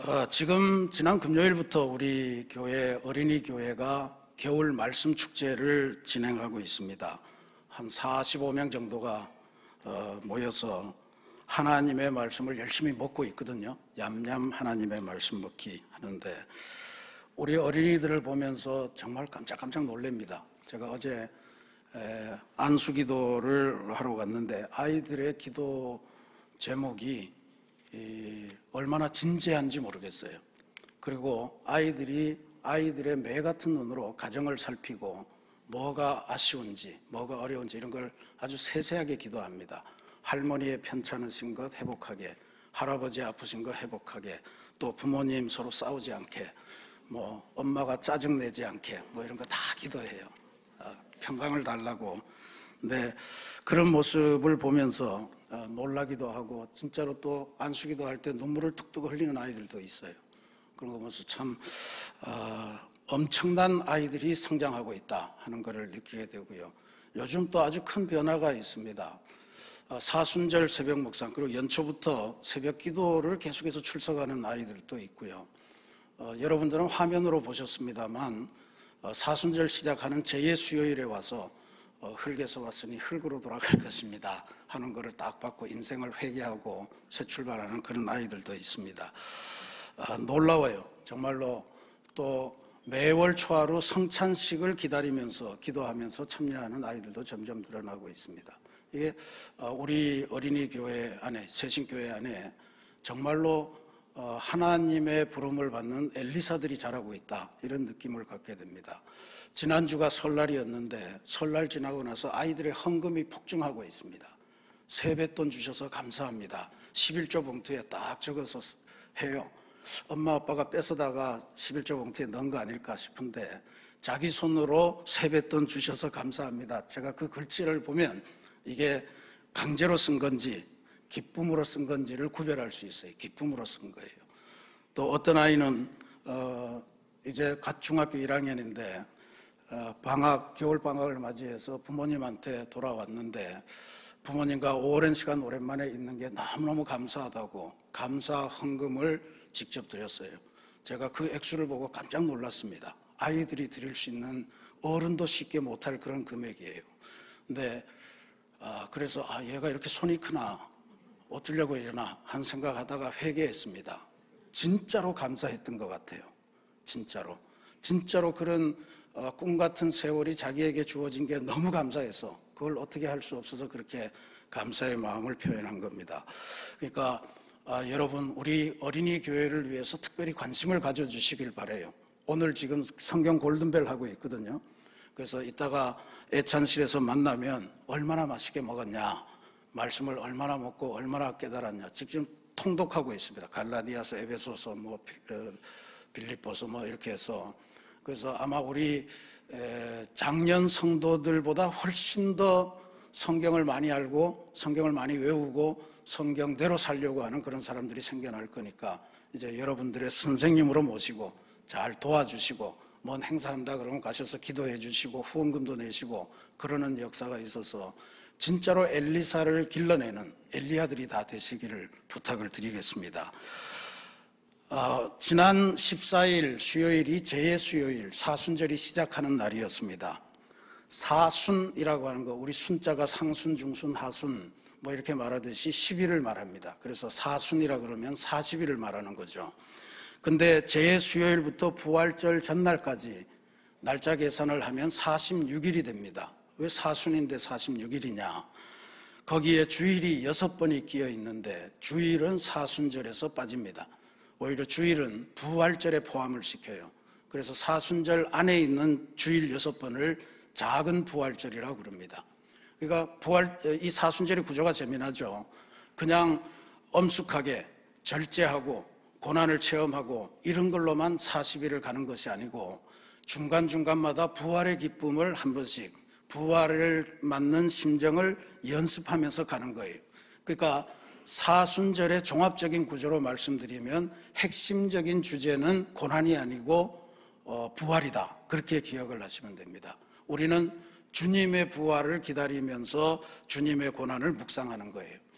지금 지난 금요일부터 우리 교회 어린이 교회가 겨울 말씀 축제를 진행하고 있습니다. 한 45명 정도가 모여서 하나님의 말씀을 열심히 먹고 있거든요. 얌얌 하나님의 말씀 먹기 하는데 우리 어린이들을 보면서 정말 깜짝깜짝 놀랍니다. 제가 어제 안수기도를 하러 갔는데 아이들의 기도 제목이 얼마나 진지한지 모르겠어요. 그리고 아이들의 매 같은 눈으로 가정을 살피고 뭐가 아쉬운지 뭐가 어려운지 이런 걸 아주 세세하게 기도합니다. 할머니의 편찮으신 것 회복하게, 할아버지 아프신 것 회복하게, 또 부모님 서로 싸우지 않게, 뭐 엄마가 짜증내지 않게, 뭐 이런 거 다 기도해요. 평강을 달라고. 근데 그런 모습을 보면서 놀라기도 하고 진짜로 또 안수기도 할 때 눈물을 뚝뚝 흘리는 아이들도 있어요. 그런 거 보면서 참 엄청난 아이들이 성장하고 있다 하는 것을 느끼게 되고요. 요즘 또 아주 큰 변화가 있습니다. 사순절 새벽 묵상, 그리고 연초부터 새벽 기도를 계속해서 출석하는 아이들도 있고요. 여러분들은 화면으로 보셨습니다만 사순절 시작하는 제2의 수요일에 와서 흙에서 왔으니 흙으로 돌아갈 것입니다 하는 것을 딱 받고 인생을 회개하고 새 출발하는 그런 아이들도 있습니다. 놀라워요. 정말로. 또 매월 초하루 성찬식을 기다리면서 기도하면서 참여하는 아이들도 점점 늘어나고 있습니다. 이게 우리 어린이 교회 안에, 새신교회 안에 정말로 하나님의 부름을 받는 엘리사들이 자라고 있다, 이런 느낌을 갖게 됩니다. 지난주가 설날이었는데 설날 지나고 나서 아이들의 헌금이 폭증하고 있습니다. 세뱃돈 주셔서 감사합니다. 11조 봉투에 딱 적어서 해요. 엄마 아빠가 뺏어다가 11조 봉투에 넣은 거 아닐까 싶은데 자기 손으로 세뱃돈 주셔서 감사합니다. 제가 그 글씨를 보면 이게 강제로 쓴 건지 기쁨으로 쓴 건지를 구별할 수 있어요. 기쁨으로 쓴 거예요. 또 어떤 아이는 이제 갓 중학교 1학년인데 겨울 방학을 맞이해서 부모님한테 돌아왔는데 부모님과 오랜 시간 오랜만에 있는 게 너무너무 감사하다고 감사 헌금을 직접 드렸어요. 제가 그 액수를 보고 깜짝 놀랐습니다. 아이들이 드릴 수 있는, 어른도 쉽게 못할 그런 금액이에요. 근데 그래서 얘가 이렇게 손이 크나, 어쩌려고 이러나 한 생각하다가 회개했습니다. 진짜로 감사했던 것 같아요. 진짜로 그런 꿈 같은 세월이 자기에게 주어진 게 너무 감사해서 그걸 어떻게 할 수 없어서 그렇게 감사의 마음을 표현한 겁니다. 그러니까 여러분, 우리 어린이 교회를 위해서 특별히 관심을 가져주시길 바라요. 오늘 지금 성경 골든벨 하고 있거든요. 그래서 이따가 애찬실에서 만나면 얼마나 맛있게 먹었냐, 말씀을 얼마나 먹고 얼마나 깨달았냐 지금 통독하고 있습니다. 갈라디아서, 에베소서, 빌립보서 이렇게 해서. 그래서 아마 우리 작년 성도들보다 훨씬 더 성경을 많이 알고 성경을 많이 외우고 성경대로 살려고 하는 그런 사람들이 생겨날 거니까 이제 여러분들의 선생님으로 모시고 잘 도와주시고, 뭔 행사한다 그러면 가셔서 기도해 주시고 후원금도 내시고 그러는 역사가 있어서 진짜로 엘리사를 길러내는 엘리야들이 다 되시기를 부탁을 드리겠습니다. 지난 14일 수요일이 제2의 수요일, 사순절이 시작하는 날이었습니다. 사순이라고 하는 거, 우리 순자가 상순, 중순, 하순 이렇게 말하듯이 10일을 말합니다. 그래서 사순이라 그러면 40일을 말하는 거죠. 근데 제2의 수요일부터 부활절 전날까지 날짜 계산을 하면 46일이 됩니다. 왜 사순인데 46일이냐? 거기에 주일이 6번이 끼어 있는데 주일은 사순절에서 빠집니다. 오히려 주일은 부활절에 포함을 시켜요. 그래서 사순절 안에 있는 주일 6번을 작은 부활절이라고 부릅니다. 그러니까 이 사순절의 구조가 재미나죠. 그냥 엄숙하게 절제하고 고난을 체험하고 이런 걸로만 40일을 가는 것이 아니고 중간중간마다 부활의 기쁨을 한 번씩, 부활을 맞는 심정을 연습하면서 가는 거예요. 그러니까 사순절의 종합적인 구조로 말씀드리면 핵심적인 주제는 고난이 아니고 부활이다, 그렇게 기억을 하시면 됩니다. 우리는 주님의 부활을 기다리면서 주님의 고난을 묵상하는 거예요.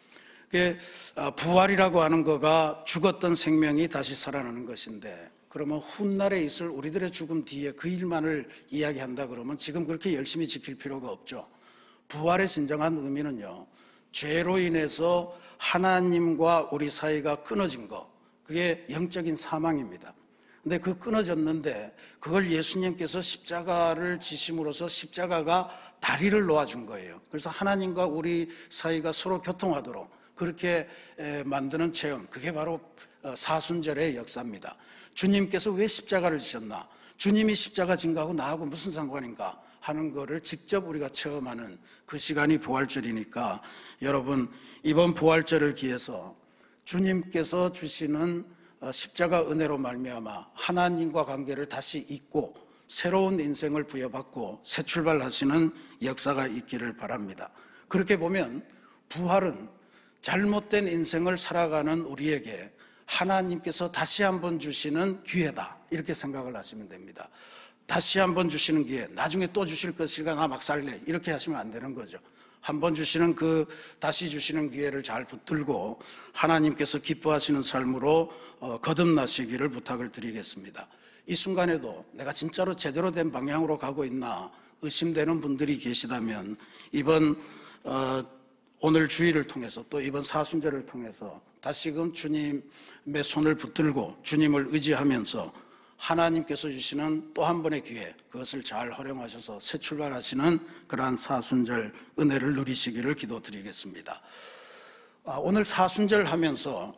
부활이라고 하는 거가 죽었던 생명이 다시 살아나는 것인데, 그러면 훗날에 있을 우리들의 죽음 뒤에 그 일만을 이야기한다 그러면 지금 그렇게 열심히 지킬 필요가 없죠. 부활의 진정한 의미는요, 죄로 인해서 하나님과 우리 사이가 끊어진 거, 그게 영적인 사망입니다. 근데 그 끊어졌는데 그걸 예수님께서 십자가를 지심으로써 십자가가 다리를 놓아준 거예요. 그래서 하나님과 우리 사이가 서로 교통하도록 그렇게 만드는 체험, 그게 바로 사순절의 역사입니다. 주님께서 왜 십자가를 지셨나? 주님이 십자가 진 거하고 나하고 무슨 상관인가 하는 거를 직접 우리가 체험하는 그 시간이 부활절이니까, 여러분 이번 부활절을 기해서 주님께서 주시는 십자가 은혜로 말미암아 하나님과 관계를 다시 잇고 새로운 인생을 부여받고 새 출발하시는 역사가 있기를 바랍니다. 그렇게 보면 부활은 잘못된 인생을 살아가는 우리에게 하나님께서 다시 한번 주시는 기회다, 이렇게 생각을 하시면 됩니다. 다시 한번 주시는 기회, 나중에 또 주실 것이니까 나 막 살래, 이렇게 하시면 안 되는 거죠. 한번 주시는 다시 주시는 기회를 잘 붙들고 하나님께서 기뻐하시는 삶으로 거듭나시기를 부탁을 드리겠습니다. 이 순간에도 내가 진짜로 제대로 된 방향으로 가고 있나 의심되는 분들이 계시다면, 이번 오늘 주일을 통해서 또 이번 사순절을 통해서 다시금 주님의 손을 붙들고 주님을 의지하면서 하나님께서 주시는 또 한 번의 기회, 그것을 잘 활용하셔서 새 출발하시는 그러한 사순절 은혜를 누리시기를 기도드리겠습니다. 오늘 사순절 하면서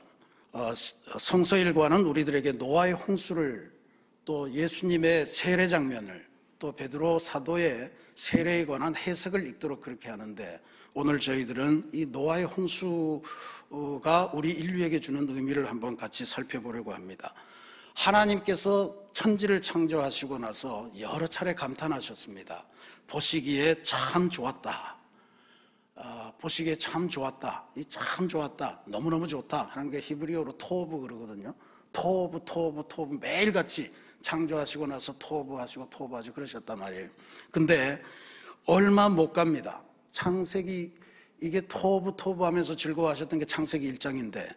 성서일과는 우리들에게 노아의 홍수를, 또 예수님의 세례 장면을, 또 베드로 사도의 세례에 관한 해석을 읽도록 그렇게 하는데, 오늘 저희들은 이 노아의 홍수가 우리 인류에게 주는 의미를 한번 같이 살펴보려고 합니다. 하나님께서 천지를 창조하시고 나서 여러 차례 감탄하셨습니다. 보시기에 참 좋았다. 보시기에 참 좋았다. 이 참 좋았다. 너무너무 좋다 하는 게 히브리어로 토브 그러거든요. 토브 매일같이 창조하시고 나서 토브하시고 그러셨단 말이에요. 근데 얼마 못 갑니다. 창세기, 이게 토브 하면서 즐거워하셨던 게 창세기 1장인데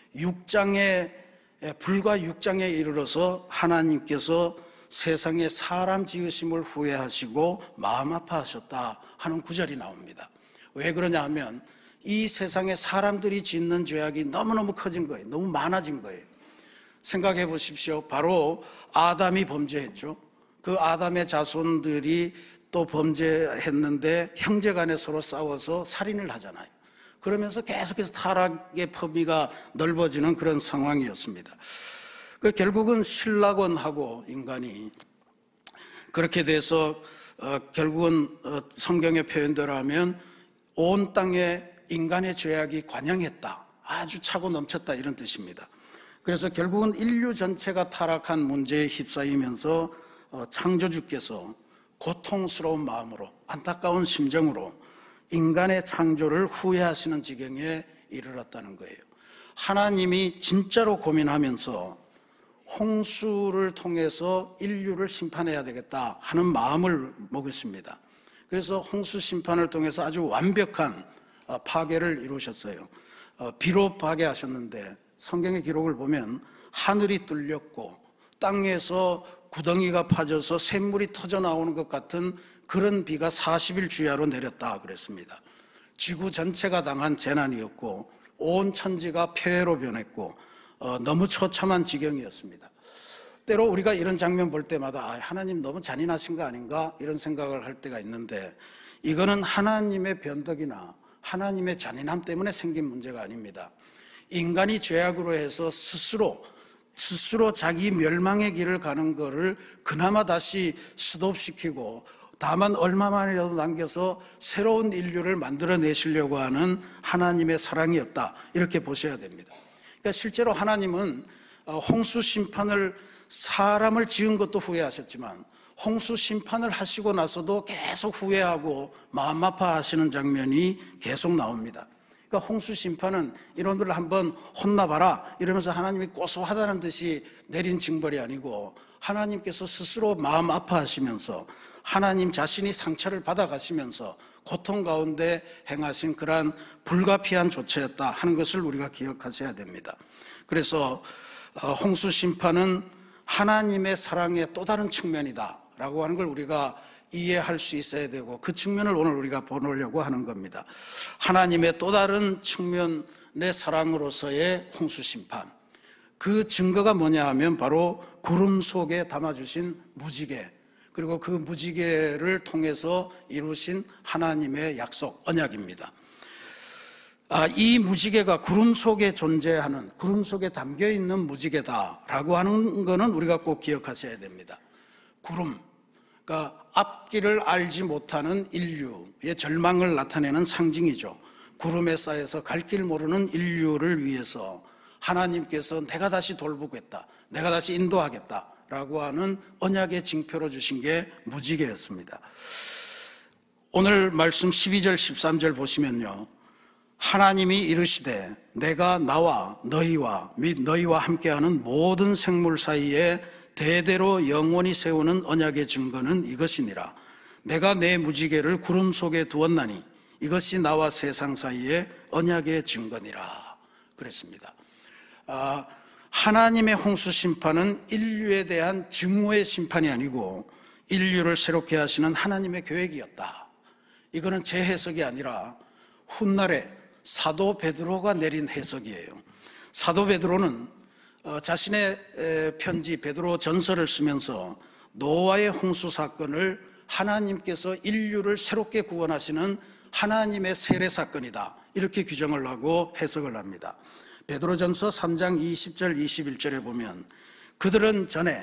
불과 6장에 이르러서 하나님께서 세상에 사람 지으심을 후회하시고 마음 아파하셨다 하는 구절이 나옵니다. 왜 그러냐 하면 이 세상에 사람들이 짓는 죄악이 너무너무 커진 거예요. 너무 많아진 거예요. 생각해 보십시오. 바로 아담이 범죄했죠. 그 아담의 자손들이 또 범죄했는데 형제간에 서로 싸워서 살인을 하잖아요. 그러면서 계속해서 타락의 범위가 넓어지는 그런 상황이었습니다. 결국은 신라곤하고 인간이 그렇게 돼서 결국은 성경의 표현대로 하면 온 땅에 인간의 죄악이 관영했다, 아주 차고 넘쳤다, 이런 뜻입니다. 그래서 결국은 인류 전체가 타락한 문제에 휩싸이면서 창조주께서 고통스러운 마음으로, 안타까운 심정으로 인간의 창조를 후회하시는 지경에 이르렀다는 거예요. 하나님이 진짜로 고민하면서 홍수를 통해서 인류를 심판해야 되겠다 하는 마음을 먹으십니다. 그래서 홍수 심판을 통해서 아주 완벽한 파괴를 이루셨어요. 비로 파괴하셨는데 성경의 기록을 보면 하늘이 뚫렸고 땅에서 구덩이가 파져서 샘물이 터져 나오는 것 같은 그런 비가 40일 주야로 내렸다 그랬습니다. 지구 전체가 당한 재난이었고 온 천지가 폐해로 변했고 너무 처참한 지경이었습니다. 때로 우리가 이런 장면 볼 때마다 하나님 너무 잔인하신 거 아닌가 이런 생각을 할 때가 있는데, 이거는 하나님의 변덕이나 하나님의 잔인함 때문에 생긴 문제가 아닙니다. 인간이 죄악으로 해서 스스로 자기 멸망의 길을 가는 거를 그나마 다시 스톱시키고 다만 얼마만이라도 남겨서 새로운 인류를 만들어내시려고 하는 하나님의 사랑이었다, 이렇게 보셔야 됩니다. 그러니까 실제로 하나님은 홍수 심판을, 사람을 지은 것도 후회하셨지만 홍수 심판을 하시고 나서도 계속 후회하고 마음 아파하시는 장면이 계속 나옵니다. 그러니까 홍수 심판은 이놈들을 한번 혼나봐라 이러면서 하나님이 고소하다는 듯이 내린 징벌이 아니고, 하나님께서 스스로 마음 아파하시면서 하나님 자신이 상처를 받아가시면서 고통 가운데 행하신 그러한 불가피한 조처였다 하는 것을 우리가 기억하셔야 됩니다. 그래서 홍수 심판은 하나님의 사랑의 또 다른 측면이다 라고 하는 걸 우리가 이해할 수 있어야 되고, 그 측면을 오늘 우리가 보려고 하는 겁니다. 하나님의 또 다른 측면의 사랑으로서의 홍수 심판, 그 증거가 뭐냐 하면 바로 구름 속에 담아주신 무지개, 그리고 그 무지개를 통해서 이루신 하나님의 약속, 언약입니다. 이 무지개가 구름 속에 존재하는, 구름 속에 담겨있는 무지개다라고 하는 것은 우리가 꼭 기억하셔야 됩니다. 구름, 그러니까 앞길을 알지 못하는 인류의 절망을 나타내는 상징이죠. 구름에 쌓여서 갈 길 모르는 인류를 위해서 하나님께서 내가 다시 돌보겠다, 내가 다시 인도하겠다라고 하는 언약의 징표로 주신 게 무지개였습니다. 오늘 말씀 12절 13절 보시면요, 하나님이 이르시되 내가 나와 너희와 및 너희와 함께하는 모든 생물 사이에 대대로 영원히 세우는 언약의 증거는 이것이니라. 내가 내 무지개를 구름 속에 두었나니 이것이 나와 세상 사이에 언약의 증거니라 그랬습니다. 하나님의 홍수 심판은 인류에 대한 증오의 심판이 아니고 인류를 새롭게 하시는 하나님의 계획이었다. 이거는 제 해석이 아니라 훗날에 사도 베드로가 내린 해석이에요. 사도 베드로는 자신의 편지 베드로 전서를 쓰면서 노아의 홍수 사건을 하나님께서 인류를 새롭게 구원하시는 하나님의 세례 사건이다, 이렇게 규정을 하고 해석을 합니다. 베드로전서 3장 20절 21절에 보면 그들은 전에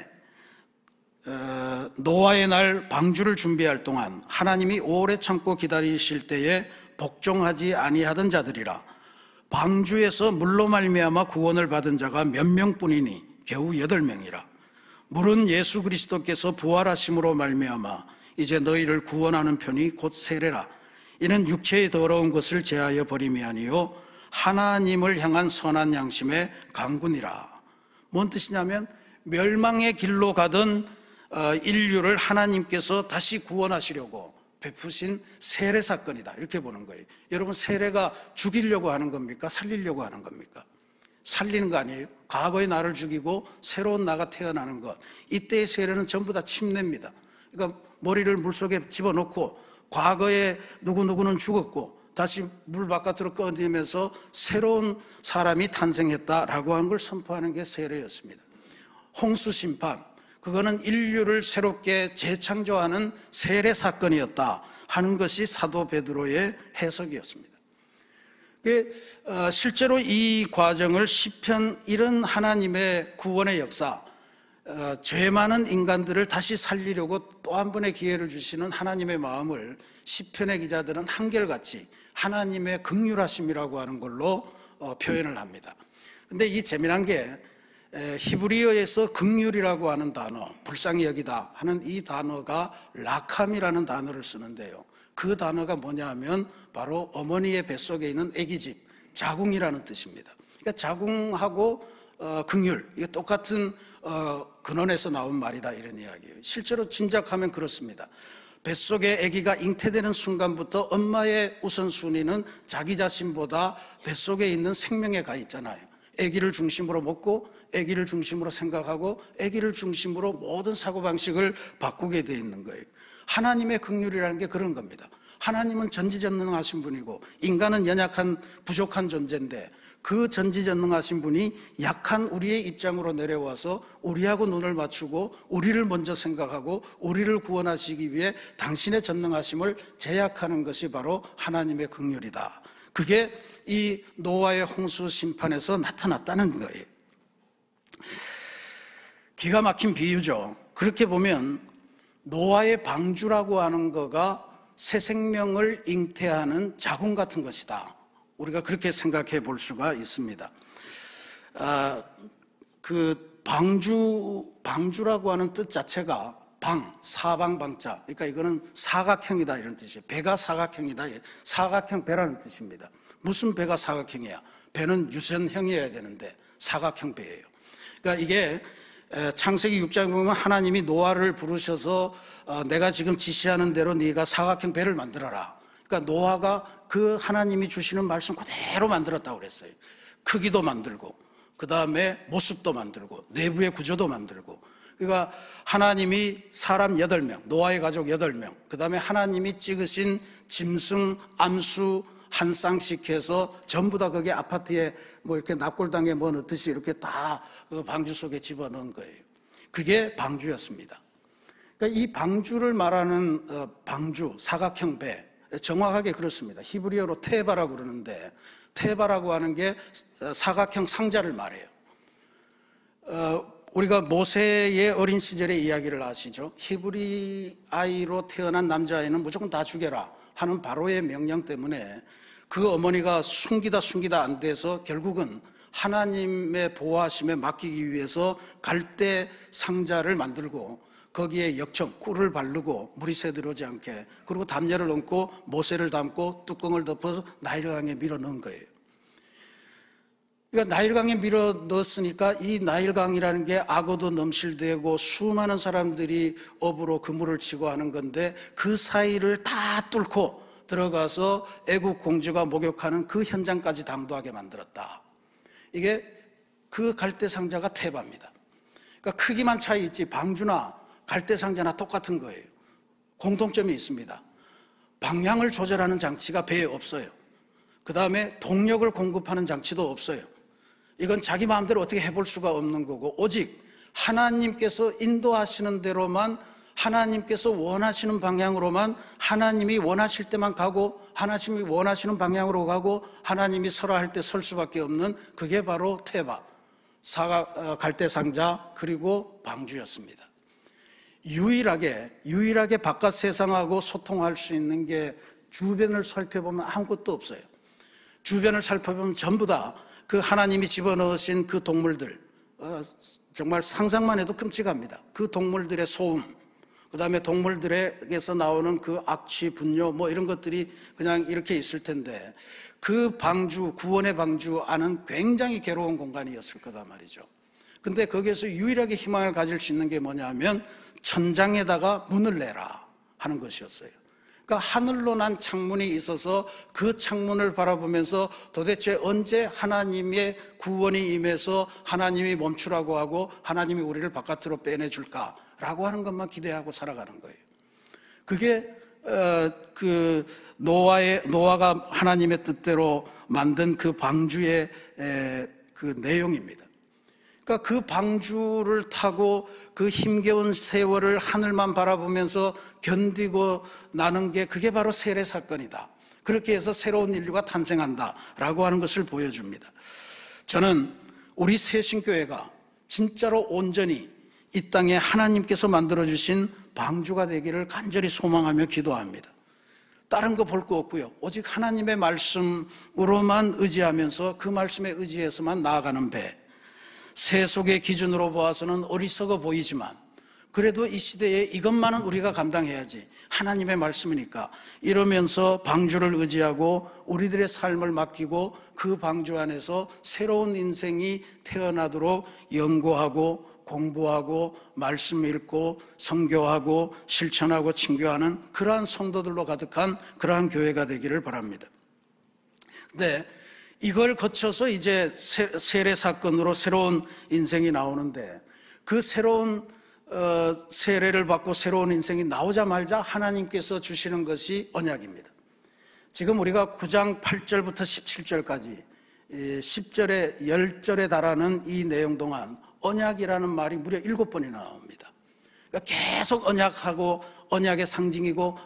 노아의 날 방주를 준비할 동안 하나님이 오래 참고 기다리실 때에 복종하지 아니하던 자들이라. 방주에서 물로 말미암아 구원을 받은 자가 몇 명뿐이니 겨우 8명이라. 물은 예수 그리스도께서 부활하심으로 말미암아 이제 너희를 구원하는 편이 곧 세례라. 이는 육체의 더러운 것을 제하여 버림이 아니요 하나님을 향한 선한 양심의 강군이라. 뭔 뜻이냐면 멸망의 길로 가던 인류를 하나님께서 다시 구원하시려고 베푸신 세례 사건이다, 이렇게 보는 거예요. 여러분, 세례가 죽이려고 하는 겁니까? 살리려고 하는 겁니까? 살리는 거 아니에요? 과거의 나를 죽이고 새로운 나가 태어나는 것, 이때의 세례는 전부 다 침례입니다. 그러니까 머리를 물속에 집어넣고 과거에 누구누구는 죽었고 다시 물 바깥으로 꺼내면서 새로운 사람이 탄생했다라고 하는 걸 선포하는 게 세례였습니다. 홍수 심판, 그거는 인류를 새롭게 재창조하는 세례 사건이었다 하는 것이 사도 베드로의 해석이었습니다. 실제로 이 과정을 시편, 이런 하나님의 구원의 역사, 죄 많은 인간들을 다시 살리려고 또 한 번의 기회를 주시는 하나님의 마음을 시편의 기자들은 한결같이 하나님의 긍휼하심이라고 하는 걸로 표현을 합니다. 근데 이 재미난 게 히브리어에서 긍휼이라고 하는 단어, 불쌍히 여기다 하는 이 단어가 라캄이라는 단어를 쓰는데요, 그 단어가 뭐냐 하면 바로 어머니의 뱃속에 있는 아기집, 자궁이라는 뜻입니다. 그러니까 자궁하고 긍휼, 이게 똑같은 근원에서 나온 말이다, 이런 이야기예요. 실제로 짐작하면 그렇습니다. 뱃속에 아기가 잉태되는 순간부터 엄마의 우선순위는 자기 자신보다 뱃속에 있는 생명에 가 있잖아요. 아기를 중심으로 먹고 아기를 중심으로 생각하고 아기를 중심으로 모든 사고방식을 바꾸게 돼 있는 거예요. 하나님의 긍휼이라는 게 그런 겁니다. 하나님은 전지전능하신 분이고 인간은 연약한 부족한 존재인데, 그 전지전능하신 분이 약한 우리의 입장으로 내려와서 우리하고 눈을 맞추고 우리를 먼저 생각하고 우리를 구원하시기 위해 당신의 전능하심을 제약하는 것이 바로 하나님의 긍휼이다. 그게 이 노아의 홍수 심판에서 나타났다는 거예요. 기가 막힌 비유죠. 그렇게 보면 노아의 방주라고 하는 거가 새 생명을 잉태하는 자궁 같은 것이다, 우리가 그렇게 생각해 볼 수가 있습니다. 그 방주라고 하는 뜻 자체가 사방방자, 그러니까 이거는 사각형이다, 이런 뜻이에요. 배가 사각형이다, 사각형 배라는 뜻입니다. 무슨 배가 사각형이야? 배는 유선형이어야 되는데 사각형 배예요. 그러니까 이게 창세기 6장에 보면 하나님이 노아를 부르셔서 내가 지금 지시하는 대로 네가 사각형 배를 만들어라. 그러니까 노아가 그 하나님이 주시는 말씀 그대로 만들었다고 그랬어요. 크기도 만들고, 그 다음에 모습도 만들고, 내부의 구조도 만들고. 그러니까 하나님이 사람 8명, 노아의 가족 8명, 그 다음에 하나님이 찍으신 짐승, 암수 한 쌍씩 해서 전부 다 거기에 아파트에 뭐 이렇게 납골당에 뭐 넣듯이 이렇게 다 그 방주 속에 집어넣은 거예요. 그게 방주였습니다. 그러니까 이 방주를 말하는 방주, 사각형 배, 정확하게 그렇습니다. 히브리어로 테바라고 그러는데, 테바라고 하는 게 사각형 상자를 말해요. 우리가 모세의 어린 시절의 이야기를 아시죠? 히브리 아이로 태어난 남자아이는 무조건 다 죽여라 하는 바로의 명령 때문에 그 어머니가 숨기다 안 돼서 결국은 하나님의 보호하심에 맡기기 위해서 갈대 상자를 만들고 거기에 역청, 꿀을 바르고 물이 새들어오지 않게, 그리고 담요를 얹고 모세를 담고 뚜껑을 덮어서 나일강에 밀어 넣은 거예요. 그러니까 나일강에 밀어 넣었으니까 이 나일강이라는 게 악어도 넘실대고 수많은 사람들이 업으로 그물을 치고 하는 건데, 그 사이를 다 뚫고 들어가서 애국 공주가 목욕하는 그 현장까지 당도하게 만들었다. 이게 그 갈대 상자가 테바입니다. 그러니까 크기만 차이 있지 방주나 갈대 상자나 똑같은 거예요. 공통점이 있습니다. 방향을 조절하는 장치가 배에 없어요. 그 다음에 동력을 공급하는 장치도 없어요. 이건 자기 마음대로 어떻게 해볼 수가 없는 거고, 오직 하나님께서 인도하시는 대로만, 하나님께서 원하시는 방향으로만, 하나님이 원하실 때만 가고, 하나님이 원하시는 방향으로 가고, 하나님이 서라 할 때 설 수밖에 없는, 그게 바로 테바, 갈대상자, 그리고 방주였습니다. 유일하게 바깥 세상하고 소통할 수 있는 게, 주변을 살펴보면 아무것도 없어요. 주변을 살펴보면 전부 다 그 하나님이 집어넣으신 그 동물들, 정말 상상만 해도 끔찍합니다. 그 동물들의 소음, 그 다음에 동물들에게서 나오는 그 악취, 분뇨 뭐 이런 것들이 그냥 이렇게 있을 텐데, 그 방주, 구원의 방주 안은 굉장히 괴로운 공간이었을 거다 말이죠. 근데 거기에서 유일하게 희망을 가질 수 있는 게 뭐냐면 천장에다가 문을 내라 하는 것이었어요. 그러니까 하늘로 난 창문이 있어서 그 창문을 바라보면서 도대체 언제 하나님의 구원이 임해서 하나님이 멈추라고 하고 하나님이 우리를 바깥으로 빼내줄까라고 하는 것만 기대하고 살아가는 거예요. 그게 노아가 하나님의 뜻대로 만든 그 방주의 그 내용입니다. 그러니까 그 방주를 타고 그 힘겨운 세월을 하늘만 바라보면서 견디고 나는 게, 그게 바로 세례 사건이다. 그렇게 해서 새로운 인류가 탄생한다라고 하는 것을 보여줍니다. 저는 우리 새신교회가 진짜로 온전히 이 땅에 하나님께서 만들어주신 방주가 되기를 간절히 소망하며 기도합니다. 다른 거 볼 거 없고요. 오직 하나님의 말씀으로만 의지하면서 그 말씀에 의지해서만 나아가는 배. 세속의 기준으로 보아서는 어리석어 보이지만 그래도 이 시대에 이것만은 우리가 감당해야지, 하나님의 말씀이니까, 이러면서 방주를 의지하고 우리들의 삶을 맡기고 그 방주 안에서 새로운 인생이 태어나도록 연구하고 공부하고 말씀 읽고 선교하고 실천하고 친교하는 그러한 성도들로 가득한 그러한 교회가 되기를 바랍니다. 근데 이걸 거쳐서 이제 세례 사건으로 새로운 인생이 나오는데, 그 새로운 세례를 받고 새로운 인생이 나오자마자 하나님께서 주시는 것이 언약입니다. 지금 우리가 9장 8절부터 17절까지 10절에 10절에 달하는 이 내용 동안 언약이라는 말이 무려 7번이나 나옵니다. 그러니까 계속 언약하고 언약의 상징이고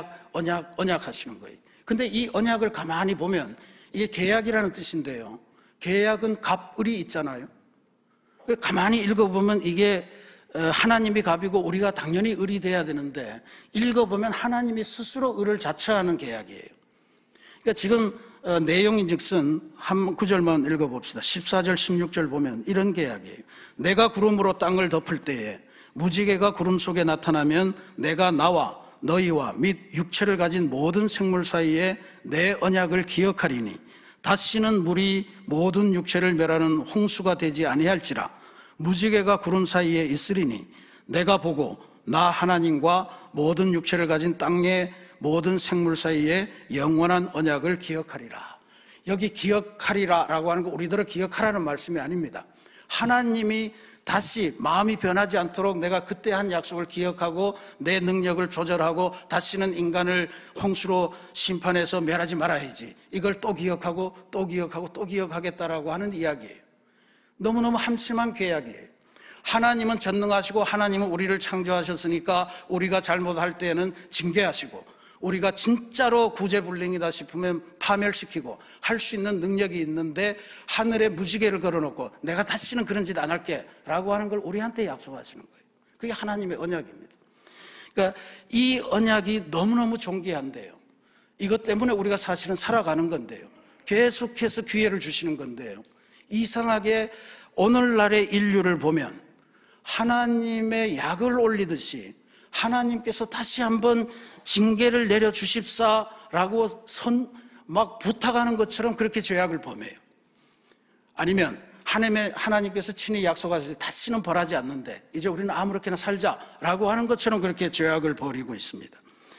언약 하시는 거예요. 근데 이 언약을 가만히 보면 이게 계약이라는 뜻인데요, 계약은 갑을이 있잖아요. 가만히 읽어보면 이게 하나님이 갑이고 우리가 당연히 을이 돼야 되는데, 읽어보면 하나님이 스스로 을을 자처하는 계약이에요. 그러니까 지금 내용인즉슨 한 구절만 읽어봅시다. 14절 16절 보면 이런 계약이에요. 내가 구름으로 땅을 덮을 때에 무지개가 구름 속에 나타나면 내가 나와 너희와 및 육체를 가진 모든 생물 사이에 내 언약을 기억하리니 다시는 물이 모든 육체를 멸하는 홍수가 되지 아니할지라. 무지개가 구름 사이에 있으리니 내가 보고 나 하나님과 모든 육체를 가진 땅의 모든 생물 사이에 영원한 언약을 기억하리라. 여기 기억하리라 라고 하는 거 우리들은 기억하라는 말씀이 아닙니다. 하나님이 다시 마음이 변하지 않도록 내가 그때 한 약속을 기억하고 내 능력을 조절하고 다시는 인간을 홍수로 심판해서 멸하지 말아야지, 이걸 또 기억하고 또 기억하고 또 기억하겠다라고 하는 이야기예요. 너무너무 한심한 계약이에요. 하나님은 전능하시고 하나님은 우리를 창조하셨으니까 우리가 잘못할 때는 징계하시고, 우리가 진짜로 구제불능이다 싶으면 파멸시키고 할 수 있는 능력이 있는데 하늘에 무지개를 걸어놓고 내가 다시는 그런 짓 안 할게 라고 하는 걸 우리한테 약속하시는 거예요. 그게 하나님의 언약입니다. 그러니까 이 언약이 너무너무 존귀한데요, 이것 때문에 우리가 사실은 살아가는 건데요, 계속해서 기회를 주시는 건데요, 이상하게 오늘날의 인류를 보면 하나님의 약을 올리듯이 하나님께서 다시 한번 징계를 내려주십사라고 막 부탁하는 것처럼 그렇게 죄악을 범해요. 아니면 하나님께서 친히 약속하셔서 다시는 벌하지 않는데 이제 우리는 아무렇게나 살자라고 하는 것처럼 그렇게 죄악을 벌이고 있습니다.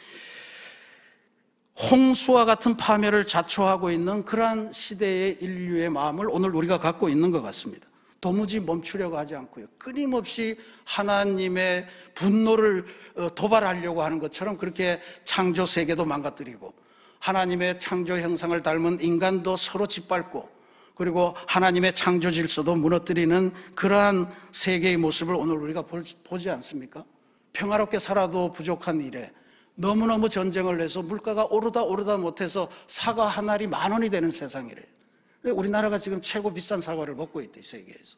홍수와 같은 파멸을 자초하고 있는 그러한 시대의 인류의 마음을 오늘 우리가 갖고 있는 것 같습니다. 도무지 멈추려고 하지 않고요, 끊임없이 하나님의 분노를 도발하려고 하는 것처럼 그렇게 창조 세계도 망가뜨리고 하나님의 창조 형상을 닮은 인간도 서로 짓밟고, 그리고 하나님의 창조 질서도 무너뜨리는 그러한 세계의 모습을 오늘 우리가 보지 않습니까? 평화롭게 살아도 부족한 일에 너무너무 전쟁을 해서 물가가 오르다 못해서 사과 한 알이 10,000원이 되는 세상이래요. 우리나라가 지금 최고 비싼 사과를 먹고 있대, 세계에서.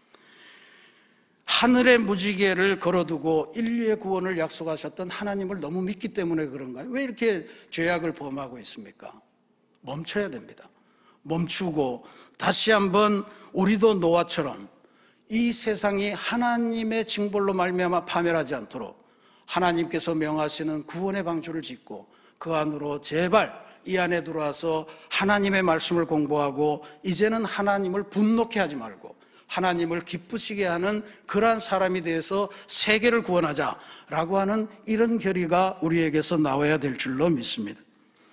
하늘의 무지개를 걸어두고 인류의 구원을 약속하셨던 하나님을 너무 믿기 때문에 그런가요? 왜 이렇게 죄악을 범하고 있습니까? 멈춰야 됩니다. 멈추고 다시 한번 우리도 노아처럼 이 세상이 하나님의 징벌로 말미암아 파멸하지 않도록 하나님께서 명하시는 구원의 방주를 짓고 그 안으로 제발 이 안에 들어와서 하나님의 말씀을 공부하고 이제는 하나님을 분노케 하지 말고 하나님을 기쁘시게 하는 그러한 사람이 되어서 세계를 구원하자라고 하는 이런 결의가 우리에게서 나와야 될 줄로 믿습니다.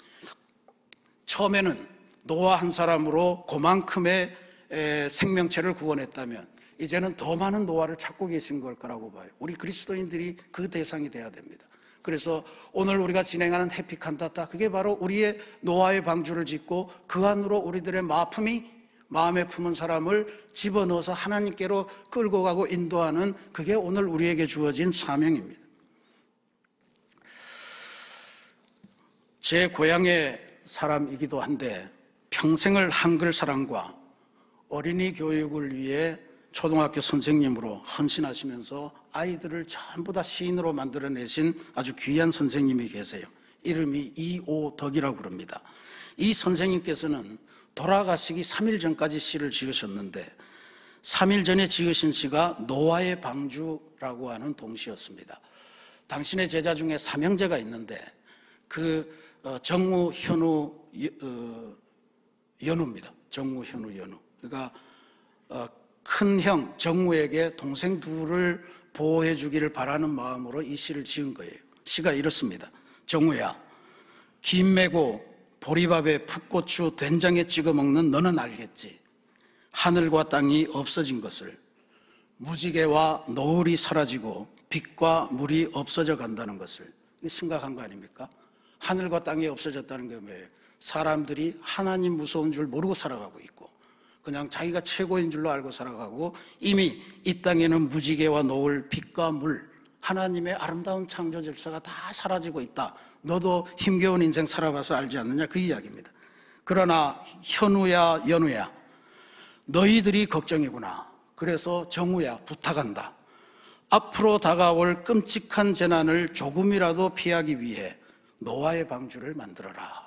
처음에는 노아 한 사람으로 그만큼의 생명체를 구원했다면 이제는 더 많은 노아를 찾고 계신 걸 거라고 봐요. 우리 그리스도인들이 그 대상이 돼야 됩니다. 그래서 오늘 우리가 진행하는 해피칸타타, 그게 바로 우리의 노아의 방주를 짓고 그 안으로 우리들의 마음에 품은 사람을 집어넣어서 하나님께로 끌고 가고 인도하는, 그게 오늘 우리에게 주어진 사명입니다. 제 고향의 사람이기도 한데 평생을 한글 사랑과 어린이 교육을 위해 초등학교 선생님으로 헌신하시면서 아이들을 전부 다 시인으로 만들어내신 아주 귀한 선생님이 계세요. 이름이 이오덕이라고 부릅니다. 이 선생님께서는 돌아가시기 3일 전까지 시를 지으셨는데 3일 전에 지으신 시가 노아의 방주라고 하는 동시였습니다. 당신의 제자 중에 삼형제가 있는데 그 정우, 현우, 연우입니다. 정우, 현우, 연우. 그러니까 큰 형 정우에게 동생 둘을 보호해 주기를 바라는 마음으로 이 시를 지은 거예요. 시가 이렇습니다. 정우야, 김 메고 보리밥에 풋고추 된장에 찍어 먹는 너는 알겠지. 하늘과 땅이 없어진 것을, 무지개와 노을이 사라지고 빛과 물이 없어져 간다는 것을. 이게 심각한 거 아닙니까? 하늘과 땅이 없어졌다는 게 뭐예요? 사람들이 하나님 무서운 줄 모르고 살아가고 있고 그냥 자기가 최고인 줄로 알고 살아가고, 이미 이 땅에는 무지개와 노을, 빛과 물, 하나님의 아름다운 창조 질서가 다 사라지고 있다. 너도 힘겨운 인생 살아봐서 알지 않느냐, 그 이야기입니다. 그러나 현우야, 연우야, 너희들이 걱정이구나. 그래서 정우야, 부탁한다. 앞으로 다가올 끔찍한 재난을 조금이라도 피하기 위해 노아의 방주를 만들어라.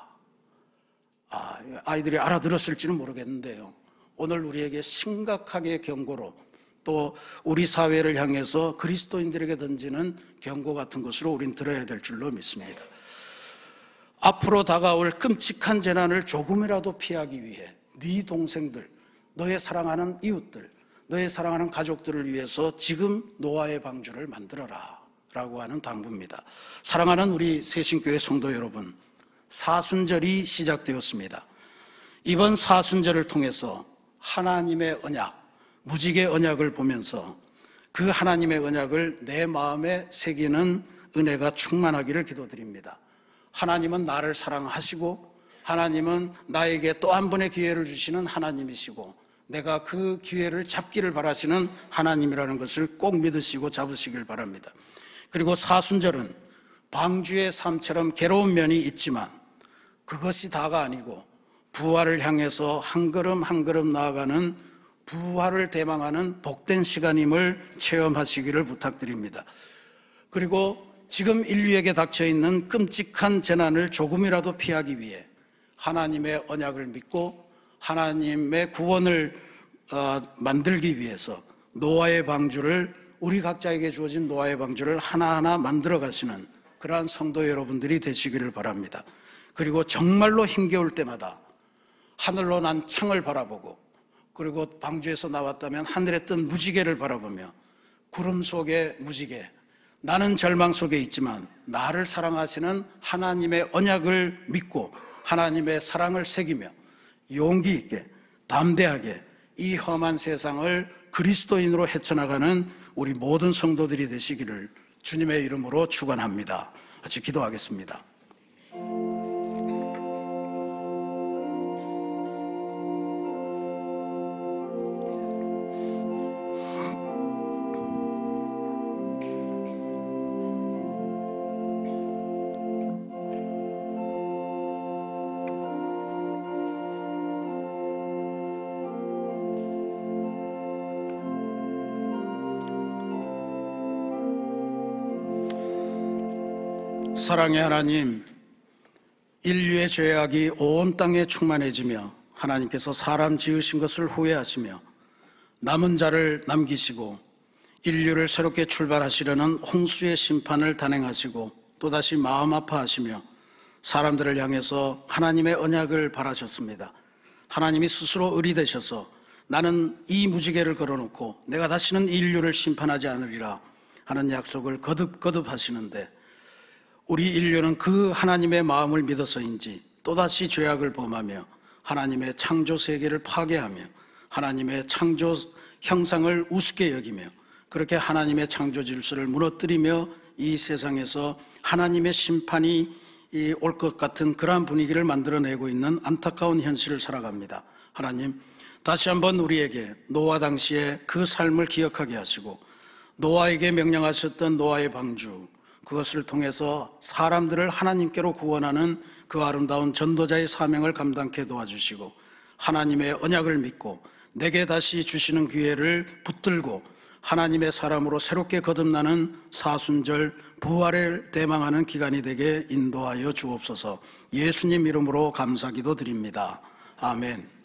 아이들이 알아들었을지는 모르겠는데요, 오늘 우리에게 심각하게 경고로, 또 우리 사회를 향해서 그리스도인들에게 던지는 경고 같은 것으로 우린 들어야 될 줄로 믿습니다. 앞으로 다가올 끔찍한 재난을 조금이라도 피하기 위해 네 동생들, 너의 사랑하는 이웃들, 너의 사랑하는 가족들을 위해서 지금 노아의 방주를 만들어라 라고 하는 당부입니다. 사랑하는 우리 새신교회 성도 여러분, 사순절이 시작되었습니다. 이번 사순절을 통해서 하나님의 언약, 무지개 언약을 보면서 그 하나님의 언약을 내 마음에 새기는 은혜가 충만하기를 기도드립니다. 하나님은 나를 사랑하시고 하나님은 나에게 또 한 번의 기회를 주시는 하나님이시고 내가 그 기회를 잡기를 바라시는 하나님이라는 것을 꼭 믿으시고 잡으시길 바랍니다. 그리고 사순절은 방주의 삶처럼 괴로운 면이 있지만 그것이 다가 아니고 부활을 향해서 한 걸음 한 걸음 나아가는 부활을 대망하는 복된 시간임을 체험하시기를 부탁드립니다. 그리고 지금 인류에게 닥쳐있는 끔찍한 재난을 조금이라도 피하기 위해 하나님의 언약을 믿고 하나님의 구원을 만들기 위해서 노아의 방주를, 우리 각자에게 주어진 노아의 방주를 하나하나 만들어 가시는 그러한 성도 여러분들이 되시기를 바랍니다. 그리고 정말로 힘겨울 때마다 하늘로 난 창을 바라보고 그리고 방주에서 나왔다면 하늘에 뜬 무지개를 바라보며 구름 속의 무지개, 나는 절망 속에 있지만 나를 사랑하시는 하나님의 언약을 믿고 하나님의 사랑을 새기며 용기 있게 담대하게 이 험한 세상을 그리스도인으로 헤쳐나가는 우리 모든 성도들이 되시기를 주님의 이름으로 축원합니다. 같이 기도하겠습니다. 사랑의 하나님, 인류의 죄악이 온 땅에 충만해지며 하나님께서 사람 지으신 것을 후회하시며 남은 자를 남기시고 인류를 새롭게 출발하시려는 홍수의 심판을 단행하시고 또다시 마음 아파하시며 사람들을 향해서 하나님의 언약을 바라셨습니다. 하나님이 스스로 을이 되셔서 나는 이 무지개를 걸어놓고 내가 다시는 인류를 심판하지 않으리라 하는 약속을 거듭거듭 하시는데 우리 인류는 그 하나님의 마음을 믿어서인지 또다시 죄악을 범하며 하나님의 창조 세계를 파괴하며 하나님의 창조 형상을 우습게 여기며 그렇게 하나님의 창조 질서를 무너뜨리며 이 세상에서 하나님의 심판이 올 것 같은 그러한 분위기를 만들어내고 있는 안타까운 현실을 살아갑니다. 하나님, 다시 한번 우리에게 노아 당시의 그 삶을 기억하게 하시고 노아에게 명령하셨던 노아의 방주, 그것을 통해서 사람들을 하나님께로 구원하는 그 아름다운 전도자의 사명을 감당케 도와주시고 하나님의 언약을 믿고 내게 다시 주시는 기회를 붙들고 하나님의 사람으로 새롭게 거듭나는 사순절 부활을 대망하는 기간이 되게 인도하여 주옵소서. 예수님 이름으로 감사기도 드립니다. 아멘.